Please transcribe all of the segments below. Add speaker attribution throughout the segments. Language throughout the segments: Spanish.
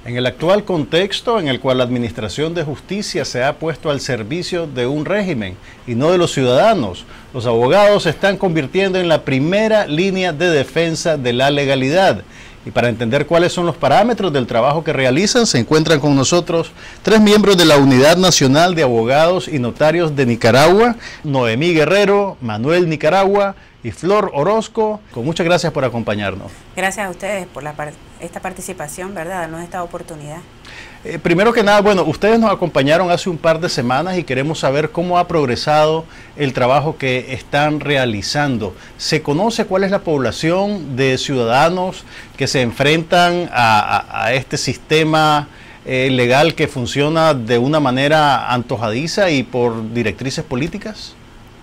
Speaker 1: En el actual contexto en el cual la Administración de Justicia se ha puesto al servicio de un régimen y no de los ciudadanos, los abogados se están convirtiendo en la primera línea de defensa de la legalidad. Y para entender cuáles son los parámetros del trabajo que realizan, se encuentran con nosotros 3 miembros de la Unidad Nacional de Abogados y Notarios de Nicaragua, Noemí Guerrero, Manuel Nicaragua y Flor Orozco. Muchas gracias por acompañarnos.
Speaker 2: Gracias a ustedes por esta participación, ¿verdad? Darnos esta oportunidad.
Speaker 1: Primero que nada, bueno, ustedes nos acompañaron hace un par de semanas y queremos saber cómo ha progresado el trabajo que están realizando. ¿Se conoce cuál es la población de ciudadanos que se enfrentan a este sistema legal que funciona de una manera antojadiza y por directrices políticas?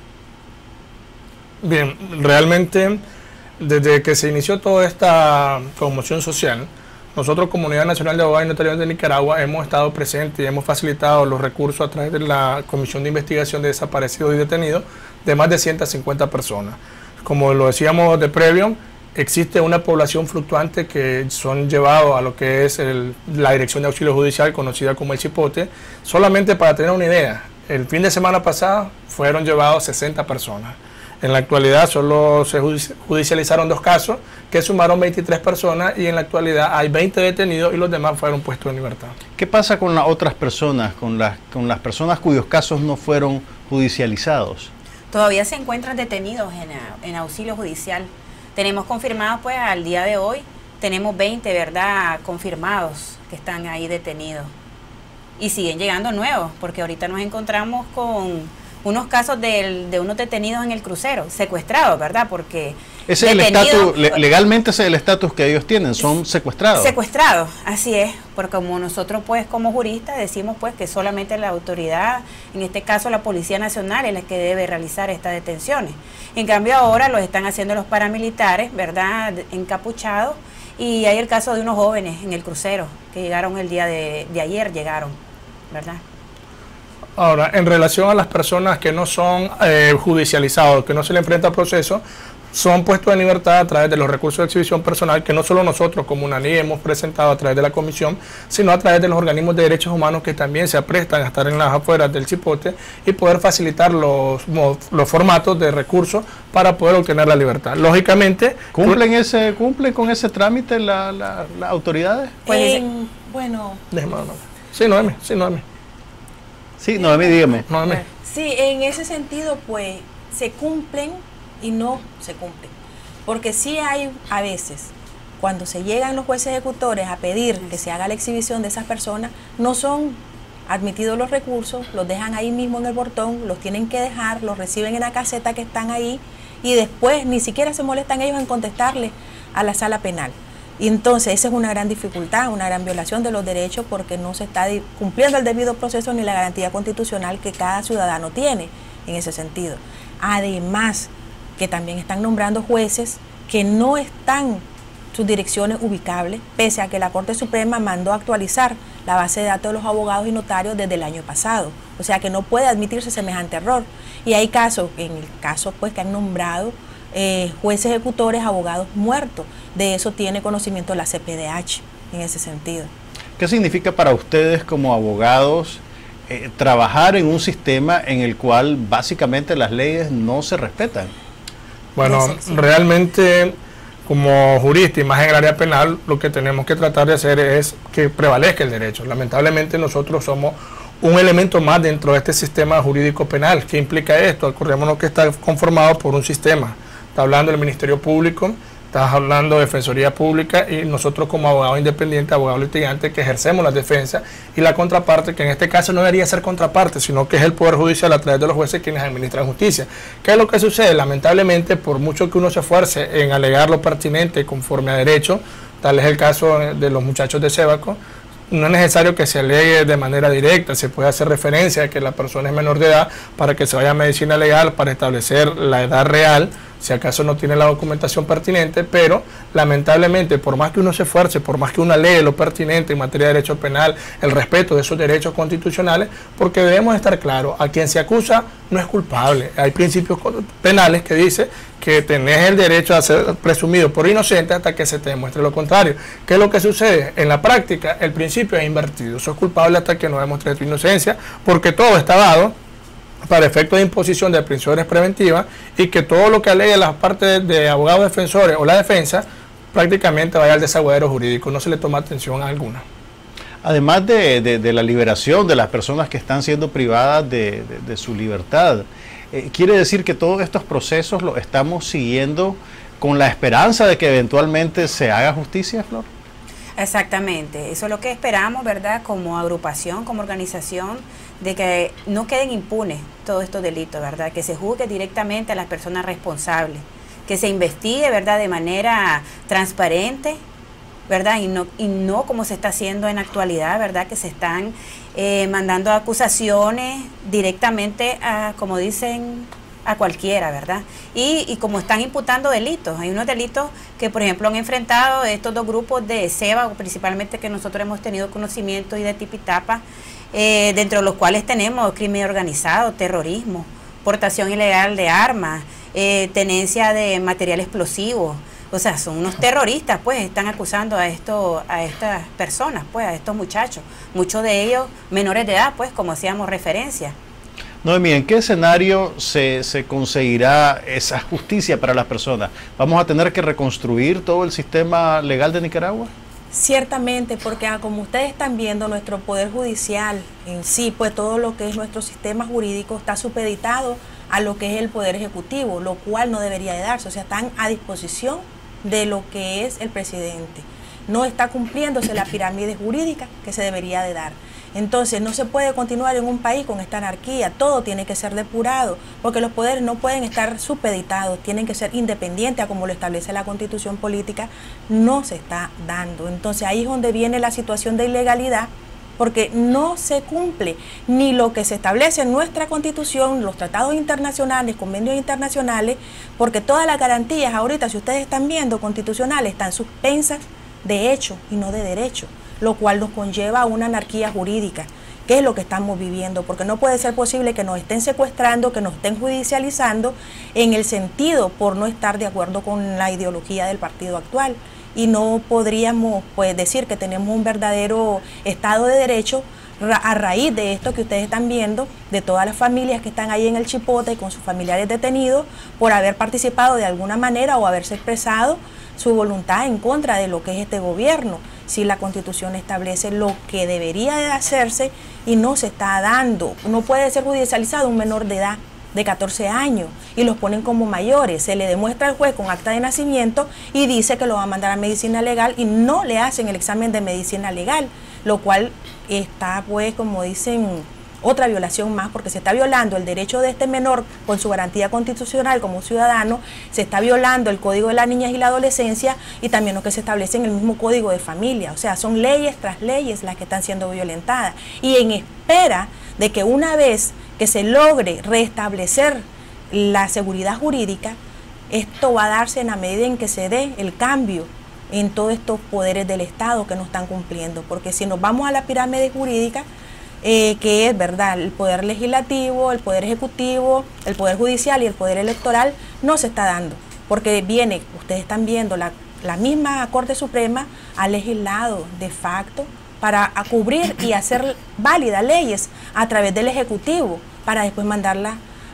Speaker 3: Bien, realmente desde que se inició toda esta conmoción social, nosotros, Comunidad Nacional de Abogados y Notarios de Nicaragua, hemos estado presentes y hemos facilitado los recursos a través de la Comisión de Investigación de Desaparecidos y Detenidos de más de 150 personas. Como lo decíamos de previo, existe una población fluctuante que son llevados a lo que es la Dirección de Auxilio Judicial, conocida como el Chipote. Solamente para tener una idea, el fin de semana pasado fueron llevados 60 personas. En la actualidad solo se judicializaron 2 casos que sumaron 23 personas y en la actualidad hay 20 detenidos y los demás fueron puestos en libertad.
Speaker 1: ¿Qué pasa con las otras personas, con las personas cuyos casos no fueron judicializados?
Speaker 2: Todavía se encuentran detenidos en auxilio judicial. Tenemos confirmados, pues al día de hoy, tenemos 20, ¿verdad?, confirmados que están ahí detenidos. Y siguen llegando nuevos, porque ahorita nos encontramos con unos casos de unos detenidos en el crucero, secuestrados, ¿verdad? Porque
Speaker 1: ese es el estatus, legalmente ese es el estatus que ellos tienen, son secuestrados.
Speaker 2: Secuestrados, así es, porque como nosotros pues como juristas decimos pues que solamente la autoridad, en este caso la Policía Nacional, es la que debe realizar estas detenciones. En cambio ahora los están haciendo los paramilitares, ¿verdad?, encapuchados, y hay el caso de unos jóvenes en el crucero que llegaron el día de ayer, ¿verdad?
Speaker 3: Ahora, en relación a las personas que no son judicializados, que no se le enfrenta a proceso, son puestos en libertad a través de los recursos de exhibición personal que no solo nosotros como UNANI hemos presentado a través de la comisión, sino a través de los organismos de derechos humanos que también se aprestan a estar en las afueras del Chipote y poder facilitar los formatos de recursos para poder obtener la libertad. Lógicamente,
Speaker 1: ¿cumplen con ese trámite las autoridades?
Speaker 4: Pues, bueno.
Speaker 3: Sí, Noemí.
Speaker 1: Sí, Noemí, dígame.
Speaker 4: Sí, en ese sentido, pues, se cumplen y no se cumplen. Porque sí hay, a veces, cuando se llegan los jueces ejecutores a pedir que se haga la exhibición de esas personas, no son admitidos los recursos, los dejan ahí mismo en el portón, los tienen que dejar, los reciben en la caseta que están ahí y después ni siquiera se molestan ellos en contestarle a la sala penal. Y entonces esa es una gran dificultad, una gran violación de los derechos porque no se está cumpliendo el debido proceso ni la garantía constitucional que cada ciudadano tiene en ese sentido. Además, que también están nombrando jueces que no están sus direcciones ubicables, pese a que la Corte Suprema mandó actualizar la base de datos de los abogados y notarios desde el año pasado. O sea que no puede admitirse semejante error. Y hay casos, en el caso pues que han nombrado jueces ejecutores, abogados muertos. De eso tiene conocimiento la CPDH en ese sentido.
Speaker 1: ¿Qué significa para ustedes como abogados trabajar en un sistema en el cual básicamente las leyes no se respetan?
Speaker 3: Bueno, realmente como jurista y más en el área penal, lo que tenemos que tratar de hacer es que prevalezca el derecho. Lamentablemente nosotros somos un elemento más dentro de este sistema jurídico penal. ¿Qué implica esto? Acordémonos que está conformado por un sistema. Está hablando del Ministerio Público, estás hablando de Defensoría Pública y nosotros como abogados independientes, abogados litigantes que ejercemos la defensa y la contraparte, que en este caso no debería ser contraparte, sino que es el Poder Judicial a través de los jueces quienes administran justicia. ¿Qué es lo que sucede? Lamentablemente, por mucho que uno se esfuerce en alegar lo pertinente conforme a derecho, tal es el caso de los muchachos de Cebaco, no es necesario que se alegue de manera directa, se puede hacer referencia a que la persona es menor de edad para que se vaya a medicina legal para establecer la edad real si acaso no tiene la documentación pertinente, pero lamentablemente, por más que uno se esfuerce, por más que uno lee lo pertinente en materia de derecho penal, el respeto de esos derechos constitucionales, porque debemos estar claros, a quien se acusa no es culpable. Hay principios penales que dice que tenés el derecho a ser presumido por inocente hasta que se te demuestre lo contrario. ¿Qué es lo que sucede? En la práctica, el principio es invertido. Sos culpable hasta que no demuestre tu inocencia, porque todo está dado para efectos de imposición de prisiones preventivas y que todo lo que alegue las partes de abogados defensores o la defensa prácticamente vaya al desaguadero jurídico, no se le toma atención alguna.
Speaker 1: Además de la liberación de las personas que están siendo privadas de su libertad, quiere decir que todos estos procesos los estamos siguiendo con la esperanza de que eventualmente se haga justicia, Flor.
Speaker 2: Exactamente, eso es lo que esperamos, ¿verdad? Como agrupación, como organización, de que no queden impunes todos estos delitos, ¿verdad? Que se juzgue directamente a las personas responsables, que se investigue, ¿verdad? De manera transparente, ¿verdad? Y no como se está haciendo en la actualidad, ¿verdad? Que se están mandando acusaciones directamente a, como dicen, a cualquiera, ¿verdad? Y como están imputando delitos, hay unos delitos que, por ejemplo, han enfrentado estos dos grupos de SEBA, principalmente que nosotros hemos tenido conocimiento, y de Tipitapa, dentro de los cuales tenemos crimen organizado, terrorismo, portación ilegal de armas, tenencia de material explosivo. O sea, son unos terroristas, pues, están acusando a estas personas, pues, a estos muchachos, muchos de ellos menores de edad, pues, como hacíamos referencia.
Speaker 1: Noemí, ¿en qué escenario se conseguirá esa justicia para las personas? ¿Vamos a tener que reconstruir todo el sistema legal de Nicaragua?
Speaker 4: Ciertamente, porque como ustedes están viendo, nuestro Poder Judicial en sí, pues todo lo que es nuestro sistema jurídico está supeditado a lo que es el Poder Ejecutivo, lo cual no debería de darse, o sea, están a disposición de lo que es el presidente. No está cumpliéndose la pirámide jurídica que se debería de dar. Entonces no se puede continuar en un país con esta anarquía, todo tiene que ser depurado, porque los poderes no pueden estar supeditados, tienen que ser independientes, como lo establece la Constitución política, no se está dando. Entonces ahí es donde viene la situación de ilegalidad, porque no se cumple ni lo que se establece en nuestra Constitución, los tratados internacionales, convenios internacionales, porque todas las garantías ahorita, si ustedes están viendo, constitucionales, están suspensas de hecho y no de derecho, lo cual nos conlleva a una anarquía jurídica, que es lo que estamos viviendo, porque no puede ser posible que nos estén secuestrando, que nos estén judicializando en el sentido por no estar de acuerdo con la ideología del partido actual. Y no podríamos, pues, decir que tenemos un verdadero Estado de Derecho a raíz de esto que ustedes están viendo, de todas las familias que están ahí en el Chipote con sus familiares detenidos por haber participado de alguna manera o haberse expresado su voluntad en contra de lo que es este gobierno. Si la Constitución establece lo que debería de hacerse y no se está dando, no puede ser judicializado un menor de edad de 14 años y los ponen como mayores, se le demuestra al juez con acta de nacimiento y dice que lo va a mandar a medicina legal y no le hacen el examen de medicina legal, lo cual está, pues, como dicen, otra violación más, porque se está violando el derecho de este menor con su garantía constitucional como ciudadano, se está violando el Código de las Niñas y la Adolescencia y también lo que se establece en el mismo Código de Familia. O sea, son leyes tras leyes las que están siendo violentadas, y en espera de que una vez que se logre restablecer la seguridad jurídica, esto va a darse en la medida en que se dé el cambio en todos estos poderes del Estado que no están cumpliendo, porque si nos vamos a la pirámide jurídica, que es, ¿verdad?, el poder legislativo, el poder ejecutivo, el poder judicial y el poder electoral, no se está dando, porque viene, ustedes están viendo, la misma Corte Suprema ha legislado de facto para cubrir y hacer válidas leyes a través del Ejecutivo, para después mandarla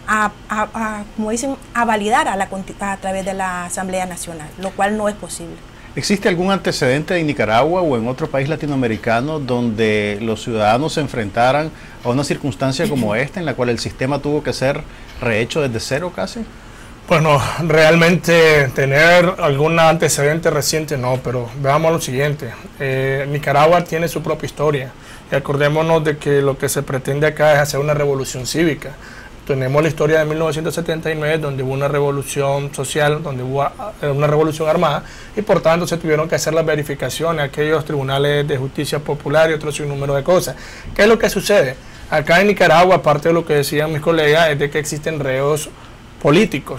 Speaker 4: como dicen, a validar a través de la Asamblea Nacional, lo cual no es posible.
Speaker 1: ¿Existe algún antecedente en Nicaragua o en otro país latinoamericano donde los ciudadanos se enfrentaran a una circunstancia como esta, en la cual el sistema tuvo que ser rehecho desde cero casi?
Speaker 3: Pues no, realmente tener algún antecedente reciente no, pero veamos lo siguiente. Nicaragua tiene su propia historia y acordémonos de que lo que se pretende acá es hacer una revolución cívica. Tenemos la historia de 1979, donde hubo una revolución social, donde hubo una revolución armada, y por tanto se tuvieron que hacer las verificaciones, aquellos tribunales de justicia popular y otro sinnúmero de cosas. ¿Qué es lo que sucede? Acá en Nicaragua, aparte de lo que decían mis colegas, es de que existen reos políticos.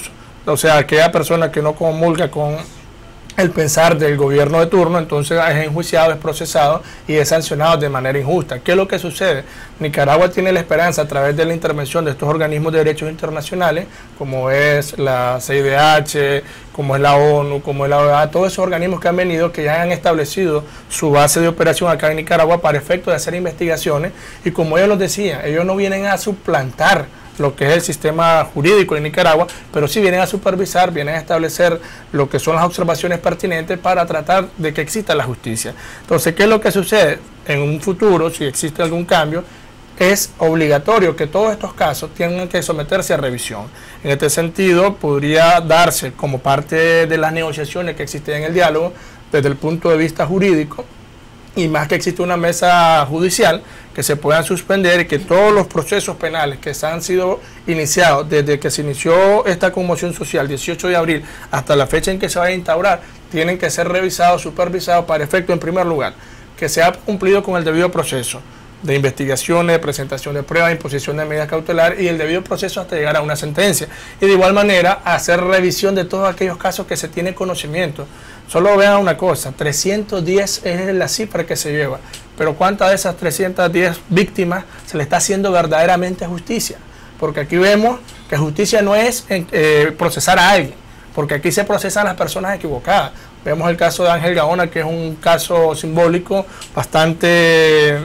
Speaker 3: o sea, aquella persona que no comulga con el pensar del gobierno de turno, entonces es enjuiciado, es procesado y es sancionado de manera injusta. ¿Qué es lo que sucede? Nicaragua tiene la esperanza, a través de la intervención de estos organismos de derechos internacionales, como es la CIDH, como es la ONU, como es la OEA, todos esos organismos que han venido, que ya han establecido su base de operación acá en Nicaragua para efecto de hacer investigaciones, y como ellos lo decían, ellos no vienen a suplantar lo que es el sistema jurídico de Nicaragua, pero sí vienen a supervisar, vienen a establecer lo que son las observaciones pertinentes para tratar de que exista la justicia. Entonces, ¿qué es lo que sucede? En un futuro, si existe algún cambio, es obligatorio que todos estos casos tengan que someterse a revisión. En este sentido, podría darse como parte de las negociaciones que existen en el diálogo, desde el punto de vista jurídico, y más que existe una mesa judicial, que se puedan suspender y que todos los procesos penales que han sido iniciados desde que se inició esta conmoción social, 18 de abril, hasta la fecha en que se va a instaurar, tienen que ser revisados, supervisados para efecto, en primer lugar, que se ha cumplido con el debido proceso de investigaciones, de presentación de pruebas, imposición de medidas cautelares y el debido proceso hasta llegar a una sentencia. Y de igual manera, hacer revisión de todos aquellos casos que se tiene conocimiento. Solo vean una cosa, 310 es la cifra que se lleva, pero ¿cuántas de esas 310 víctimas se le está haciendo verdaderamente justicia? Porque aquí vemos que justicia no es procesar a alguien, porque aquí se procesan las personas equivocadas. Vemos el caso de Ángel Gaona, que es un caso simbólico bastante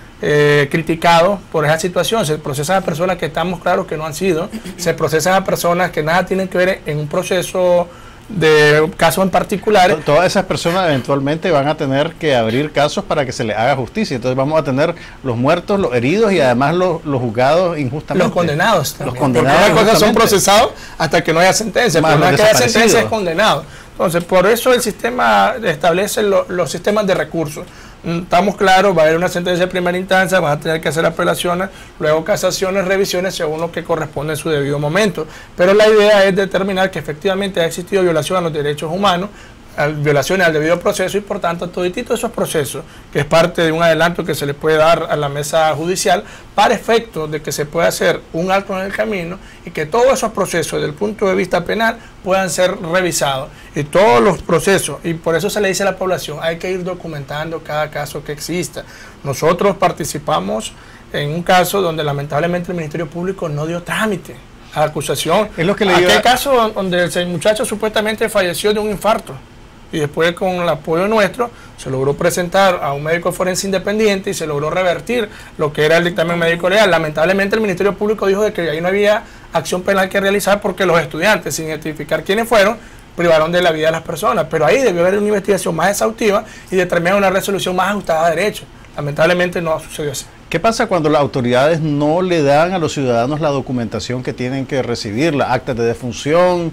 Speaker 3: criticado por esa situación. Se procesan a personas que estamos claros que no han sido, se procesan a personas que nada tienen que ver en un proceso de casos en particulares.
Speaker 1: Todas esas personas eventualmente van a tener que abrir casos para que se les haga justicia. Entonces vamos a tener los muertos, los heridos y además los juzgados injustamente.
Speaker 3: Los condenados también.
Speaker 1: Los condenados.
Speaker 3: Porque una cosa son procesados hasta que no haya sentencia. Pero una vez que haya sentencia es condenado. Entonces, por eso el sistema establece los sistemas de recursos. Estamos claros, va a haber una sentencia de primera instancia, van a tener que hacer apelaciones, luego casaciones, revisiones según lo que corresponde en su debido momento. Pero la idea es determinar que efectivamente ha existido violación a los derechos humanos, violaciones al debido proceso y por tanto toditito esos procesos, que es parte de un adelanto que se le puede dar a la mesa judicial para efecto de que se pueda hacer un alto en el camino y que todos esos procesos desde el punto de vista penal puedan ser revisados y todos los procesos, y por eso se le dice a la población, hay que ir documentando cada caso que exista. Nosotros participamos en un caso donde lamentablemente el Ministerio Público no dio trámite a la acusación.
Speaker 1: Es lo que le
Speaker 3: aquel caso donde el muchacho supuestamente falleció de un infarto. Y después, con el apoyo nuestro, se logró presentar a un médico forense independiente y se logró revertir lo que era el dictamen médico legal. Lamentablemente el Ministerio Público dijo de que ahí no había acción penal que realizar porque los estudiantes, sin identificar quiénes fueron, privaron de la vida de las personas. Pero ahí debió haber una investigación más exhaustiva y determinar una resolución más ajustada a derecho. Lamentablemente no sucedió así.
Speaker 1: ¿Qué pasa cuando las autoridades no le dan a los ciudadanos la documentación que tienen que recibir, las actas de defunción,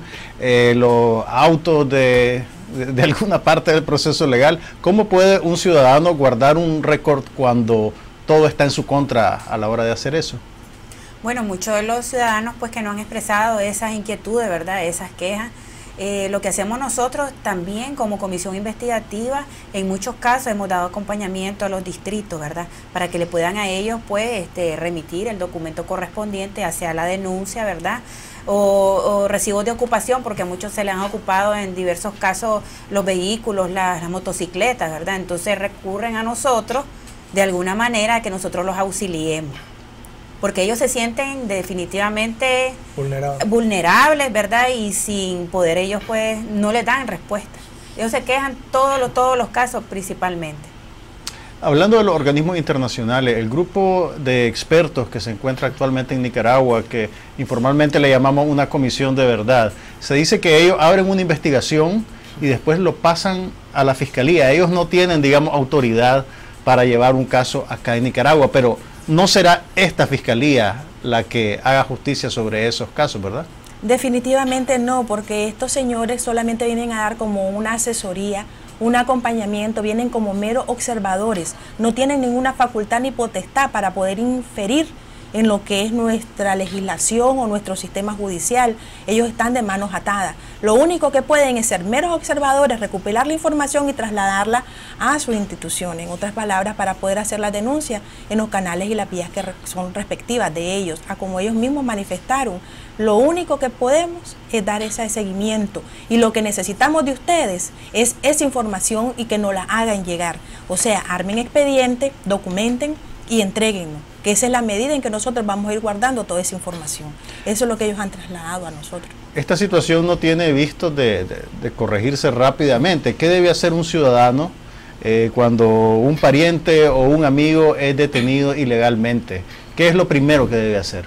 Speaker 1: los autos de alguna parte del proceso legal? ¿Cómo puede un ciudadano guardar un récord cuando todo está en su contra a la hora de hacer eso?
Speaker 2: Bueno, muchos de los ciudadanos pues que no han expresado esas inquietudes, ¿verdad?, esas quejas. Lo que hacemos nosotros también como comisión investigativa, en muchos casos hemos dado acompañamiento a los distritos, ¿verdad?, para que le puedan a ellos pues remitir el documento correspondiente hacia la denuncia, ¿verdad?, o recibos de ocupación, porque a muchos se les han ocupado en diversos casos los vehículos, las motocicletas, ¿verdad? Entonces recurren a nosotros de alguna manera a que nosotros los auxiliemos, porque ellos se sienten definitivamente vulnerables, ¿verdad? Y sin poder ellos pues no les dan respuesta. Ellos se quejan todos los casos principalmente.
Speaker 1: Hablando de los organismos internacionales, el grupo de expertos que se encuentra actualmente en Nicaragua, que informalmente le llamamos una comisión de verdad, se dice que ellos abren una investigación y después lo pasan a la fiscalía. Ellos no tienen, digamos, autoridad para llevar un caso acá en Nicaragua, pero no será esta fiscalía la que haga justicia sobre esos casos, ¿verdad?
Speaker 4: Definitivamente no, porque estos señores solamente vienen a dar como una asesoría, un acompañamiento, vienen como meros observadores, no tienen ninguna facultad ni potestad para poder inferir en lo que es nuestra legislación o nuestro sistema judicial. Ellos están de manos atadas. Lo único que pueden es ser meros observadores, recopilar la información y trasladarla a su institución, en otras palabras, para poder hacer la denuncia en los canales y las vías que son respectivas de ellos, a como ellos mismos manifestaron. Lo único que podemos es dar ese seguimiento, y lo que necesitamos de ustedes es esa información y que nos la hagan llegar. O sea, armen expediente, documenten y entréguennos, que esa es la medida en que nosotros vamos a ir guardando toda esa información. Eso es lo que ellos han trasladado a nosotros.
Speaker 1: Esta situación no tiene vistos de corregirse rápidamente. ¿Qué debe hacer un ciudadano cuando un pariente o un amigo es detenido ilegalmente? ¿Qué es lo primero que debe hacer?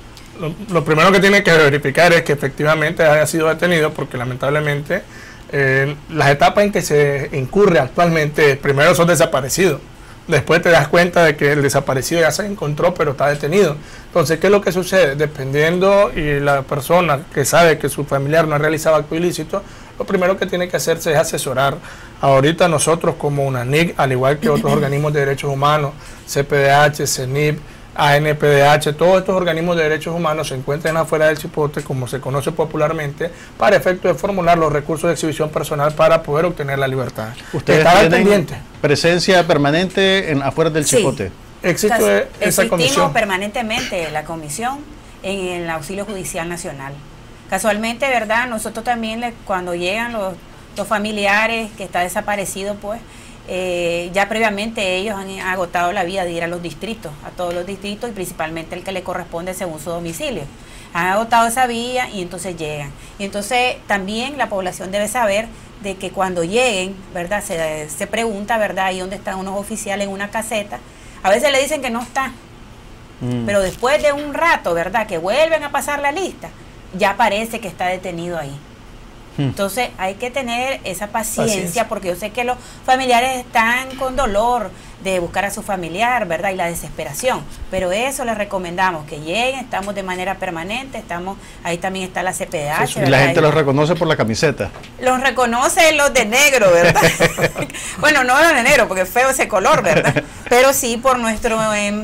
Speaker 3: Lo primero que tiene que verificar es que efectivamente haya sido detenido, porque lamentablemente las etapas en que se incurre actualmente, primero son desaparecidos. Después te das cuenta de que el desaparecido ya se encontró, pero está detenido. Entonces, ¿qué es lo que sucede? Dependiendo y la persona que sabe que su familiar no ha realizado acto ilícito, lo primero que tiene que hacerse es asesorar. Ahorita nosotros como UNANIC, al igual que otros organismos de derechos humanos, CPDH, CENIP, ANPDH, todos estos organismos de derechos humanos se encuentran afuera del cipote, como se conoce popularmente, para efecto de formular los recursos de exhibición personal para poder obtener la libertad.
Speaker 1: ¿Ustedes tienen presencia permanente afuera del cipote?
Speaker 2: Existe esa comisión. Permanentemente la comisión en el Auxilio Judicial Nacional. Casualmente, ¿verdad? Nosotros también cuando llegan los familiares que está desaparecido, pues, ya previamente ellos han agotado la vía de ir a los distritos, a todos los distritos, y principalmente el que le corresponde según su domicilio. Han agotado esa vía y entonces llegan. Y entonces también la población debe saber de que cuando lleguen, ¿verdad? Se pregunta, ¿verdad? Ahí donde están unos oficiales en una caseta. A veces le dicen que no está, pero después de un rato, ¿verdad? Que vuelven a pasar la lista, ya parece que está detenido ahí. Entonces hay que tener esa paciencia, porque yo sé que los familiares están con dolor de buscar a su familiar, ¿verdad? Y la desesperación, pero eso les recomendamos, que lleguen, estamos de manera permanente, ahí también está la CPDH.
Speaker 1: Sí, y la gente los reconoce por la camiseta.
Speaker 2: Los reconoce los de negro, ¿verdad? Bueno, no los de negro, porque es feo ese color, ¿verdad? Pero sí por nuestro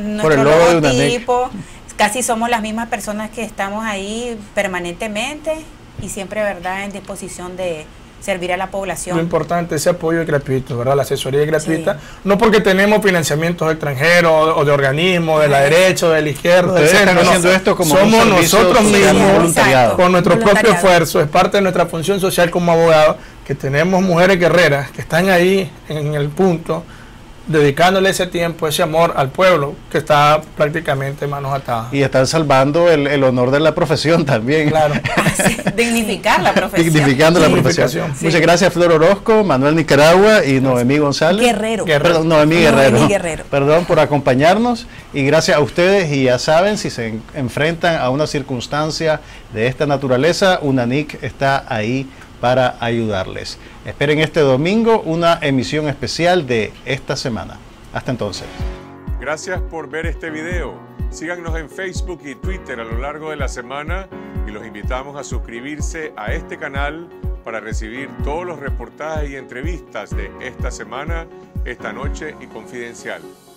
Speaker 2: logotipo, casi somos las mismas personas que estamos ahí permanentemente, y siempre, ¿verdad?, en disposición de servir a la población.
Speaker 3: Lo importante, ese apoyo es gratuito, ¿verdad? La asesoría es gratuita, sí. No porque tenemos financiamientos extranjeros o de organismos, de la derecha o de la izquierda,
Speaker 1: ustedes están haciendo esto como
Speaker 3: somos nosotros mismos, con nuestro propio esfuerzo, es parte de nuestra función social como abogados, que tenemos mujeres guerreras que están ahí en el punto, dedicándole ese tiempo, ese amor al pueblo que está prácticamente manos atadas.
Speaker 1: Y están salvando el honor de la profesión también.
Speaker 3: Claro.
Speaker 2: Dignificar la profesión.
Speaker 1: Dignificando la profesión. Sí. Muchas gracias, Flor Orozco, Manuel Nicaragua y Noemí González. Perdón, Noemí Guerrero. Perdón por acompañarnos, y gracias a ustedes. Y ya saben, si se enfrentan a una circunstancia de esta naturaleza, UNANIC está ahí para ayudarles. Esperen este domingo una emisión especial de Esta Semana. Hasta entonces.
Speaker 5: Gracias por ver este video. Síganos en Facebook y Twitter a lo largo de la semana, y los invitamos a suscribirse a este canal para recibir todos los reportajes y entrevistas de Esta Semana, Esta Noche y Confidencial.